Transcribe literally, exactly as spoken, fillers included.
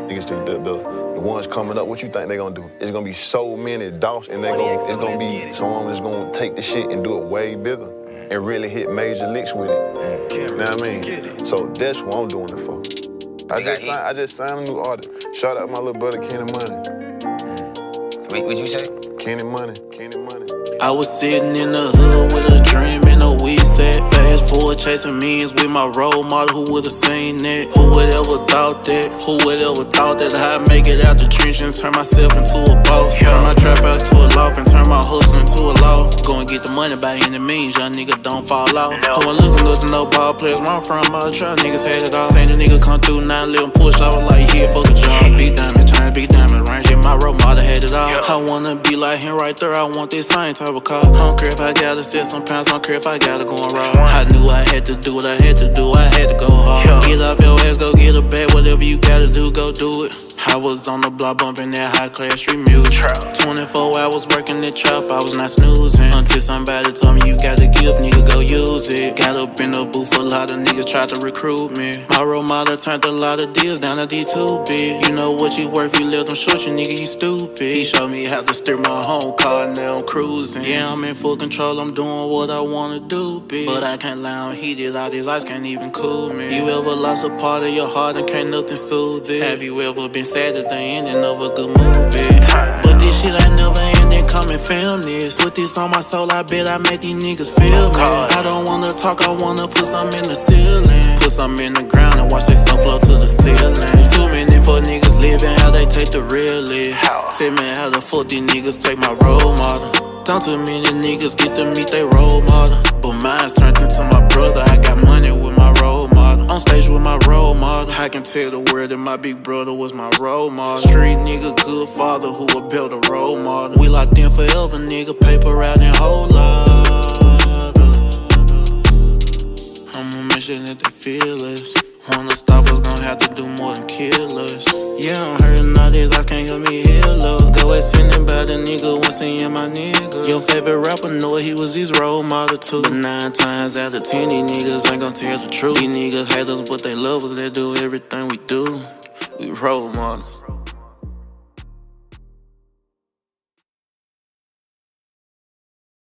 Niggas, the, the, the ones coming up, what you think they gonna do? It's gonna be so many Dolphs, and they gonna, it's gonna be someone that's gonna take the shit and do it way bigger and really hit major licks with it. You know what I mean? So that's what I'm doing it for. I just, signed, I just signed a new artist. Shout out my little brother, Kenny Muney. Wait, what'd you say? Kenny Muney, Kenny Muney. I was sitting in the hood with a dream and a weed set. Fast forward chasing means with my role model. Who would've seen that? Who would ever thought that? Who would ever thought that I'd make it out the trenches, turn myself into a boss, turn my trap house to a loft, and turn my hustle into a law. Go and get the money by any means, young nigga don't fall off. I wasn't looking up to no ball players, where I'm from, all the trap niggas had it all. Seen the nigga come through, now let him push, I was like, yeah, fuck a job. Big diamond, trying to big diamond range, yeah, my role model had it all. I wanna be like him right there, I want this same type of car. I don't care if I gotta sit some pounds, I don't care if I gotta go and raw. I knew I had to do what I had to do, I had to go hard. Get off your ass, go get a bag, whatever you gotta do, go do it. I was on the block bumping that high class street music. twenty-four hours working the trap, I was not snoozing. Until somebody told me you gotta give, nigga, go use it. Got up in the booth, a lot of niggas tried to recruit me. My role model turned a lot of deals down to D two big. You know what you worth, you left them short, you nigga, you stupid. He showed me how to steer my home car, now I'm cruising. Yeah, I'm in full control, I'm doing what I wanna do, bitch. But I can't lie, I'm heated, all these lights can't even cool me. You ever lost a part of your heart and can't nothing soothe it? Have you ever been sad at the ending of a good movie? But this shit ain't never ending, come and film this. Put this on my soul, I bet I make these niggas feel me. I don't wanna talk, I wanna put some in the ceiling. Put some in the ground and watch they stuff flow to the ceiling. Too many for niggas living, how they take the real list. Tell me how the fuck these niggas take my role model. Don't too many niggas get to meet their role model, but mine's turned into my brother. I got money with my role model, on stage with my role model. I can tell the world that my big brother was my role model. Street nigga, good father who would build a role model. We locked in forever, nigga, paper out and whole lot. I'ma make sure that they feel us. Wanna stop us, gon' have to do more than kill us. Yeah, I'm hurting all these, I can't help me heal up. Go and send him by the nigga, once seeing my nigga. Your favorite rapper know he was his role model too. But nine times out of ten, these niggas ain't gon' tell the truth. These niggas hate us, but they love us, they do everything we do. We role models.